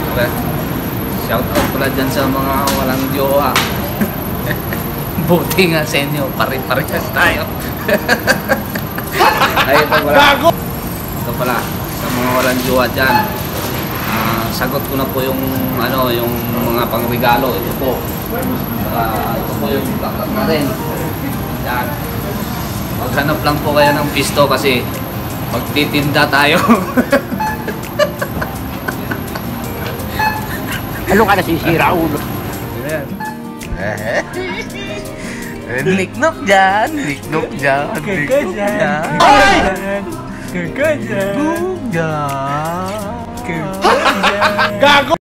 Shout out pala dyan sa mga walang jowa. Buti nga sa inyo, pare-parehas tayo. Ay, ito pala. Ito pala, sa mga walang jowa dyan. Sagot ko na po yung yung mga pangregalo. Ito po. Ito po yung plakat na rin. Yan. Maghanap lang po kayo ng pisto kasi magtitinda tayo. Ano ka nasisira, ulo? Ayan. Niknok dyan. Niknok dyan. Niknok dyan. Ay! Niknok dyan. Gago!